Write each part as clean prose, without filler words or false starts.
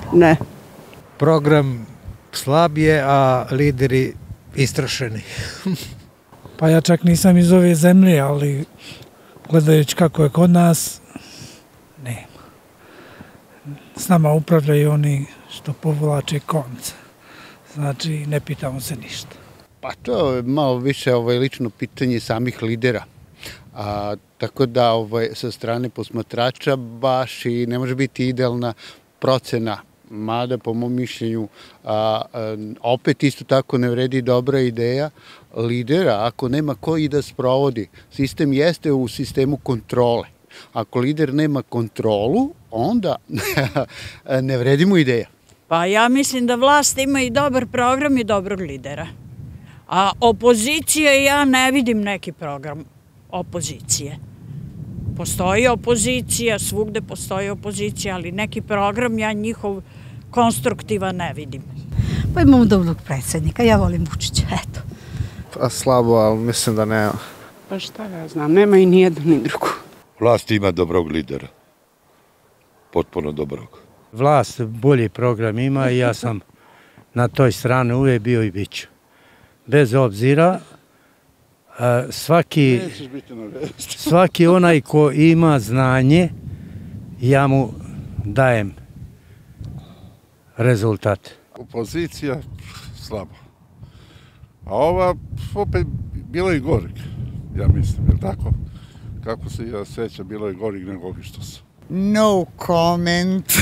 Ne. Program slab je, a lideri istrašeni. Pa ja čak nisam iz ove zemlje, ali gledajući kako je kod nas, nema. S nama upravljaju oni što povlače konce. Znači, ne pitamo se ništa. Pa to je malo više lično pitanje samih lidera. Tako da sa strane posmatrača baš i ne može biti idealna procena, mada po mom mišljenju opet isto tako ne vredi dobra ideja lidera ako nema ko i da sprovodi. Sistem jeste u sistemu kontrole. Ako lider nema kontrolu, onda ne vredi mu ideja. Pa ja mislim da vlast ima i dobar program i dobrog lidera. A opozicije, ja ne vidim neki program opozicije. Postoji opozicija, svugde postoji opozicija, ali neki program ja njihov konstruktivan ne vidim. Pa imamo dobrog predsjednika, ja volim Vučića, eto. Pa slabo, ali mislim da nema. Pa šta ja znam, nema i ni jedno ni drugo. Vlast ima dobrog lidera. Potpuno dobrog. Vlast bolji program ima i ja sam na toj strani uvijek bio i bit ću. Bez obzira, svaki onaj ko ima znanje, ja mu dajem rezultat. Opozicija slabo. A ova opet bilo i goreg, ja mislim, jer tako? Kako se ja sećam, bilo je goreg nego ovi što su. No comment.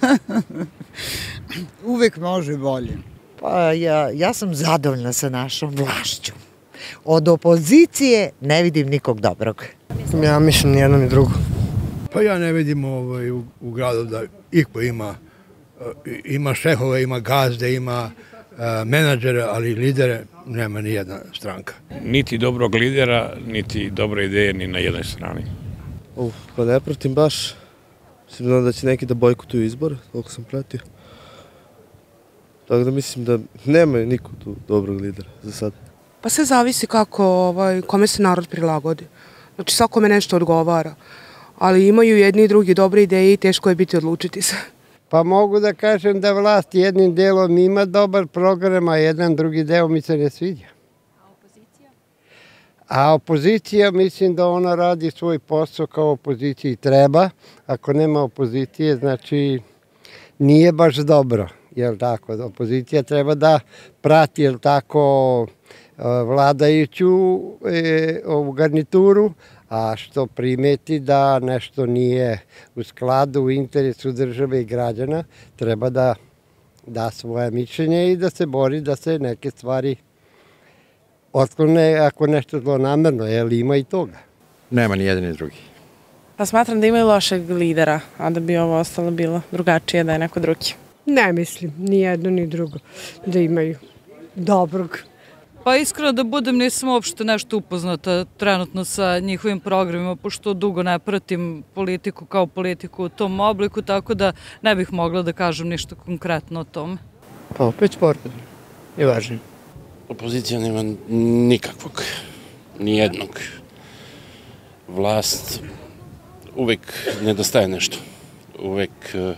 Uvek može bolje. Pa ja sam zadovoljna sa našom vlašću. Od opozicije ne vidim nikog dobrog. Ja mislim ni jedno ni drugo. Pa ja ne vidim u gradu da iko ima šehove, ima gazde, ima menadžere, ali lidere nema ni jedna stranka. Niti dobrog lidera, niti dobre ideje ni na jednoj strani. Pa ne pratim baš. Mislim da će neki da bojkotuju izbor, toliko sam pratio. Tako da mislim da nema niko tu dobrog lidera za sad. Pa sve zavisi kako, kome se narod prilagodi. Znači svakome nešto odgovara. Ali imaju jedni i drugi dobre ideje i teško je biti odlučiti se. Pa mogu da kažem da vlast jednim delom ima dobar program, a jedan drugi deo mi se ne sviđa. A opozicija? A opozicija, mislim da ona radi svoj posao kao opoziciji treba. Ako nema opozicije, znači nije baš dobro. Jel tako? Opozicija treba da prati, jel tako, vladajuću ovu garnituru, a što primeti da nešto nije u skladu, u interesu države i građana, treba da da svoje mišljenje i da se bori da se neke stvari otklone ako nešto zlonamerno, jer ima i toga. Nema ni jedan ni drugi. Pa smatram da imaju lošeg lidera, a da bi ovo ostalo bilo drugačije, da je neko drugi. Ne mislim, ni jedno ni drugo, da imaju dobrog. Pa iskreno da budem, nisam uopšte nešto upoznata trenutno sa njihovim programima, pošto dugo ne pratim politiku kao politiku u tom obliku, tako da ne bih mogla da kažem ništa konkretno o tome. Pa opet sport je važno. Opozicija nema nikakvog, nijednog. Vlast uvek nedostaje nešto. Uvek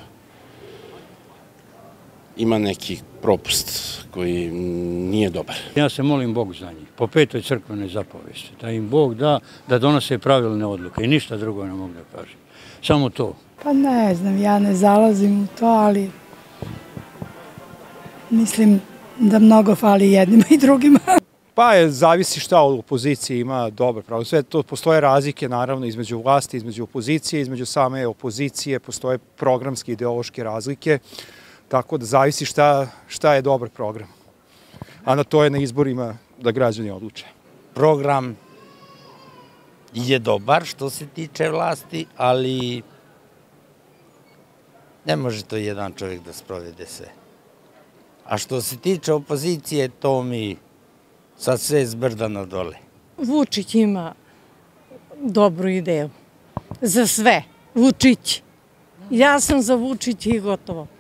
ima neki propust koji nije dobar. Ja se molim Bogu za njih, po 5. crkvenoj zapovesti, da im Bog da da donose pravilne odluke i ništa drugo ne mogu da kažem. Samo to. Pa ne znam, ja ne zalazim u to, ali mislim da mnogo fali jednima i drugima. Pa zavisi šta od opozicije ima dobro pravo. Sve to postoje razlike naravno između vlasti, između opozicije, između same opozicije, postoje programske ideološke razlike. Tako da zavisi šta je dobar program. A na to je na izborima da građani odluče. Program je dobar što se tiče vlasti, ali ne može to jedan čovjek da sprovede sve. A što se tiče opozicije, to mi sad sve zbrda na dole. Vučić ima dobru ideju. Za sve. Vučić. Ja sam za Vučić i gotovo.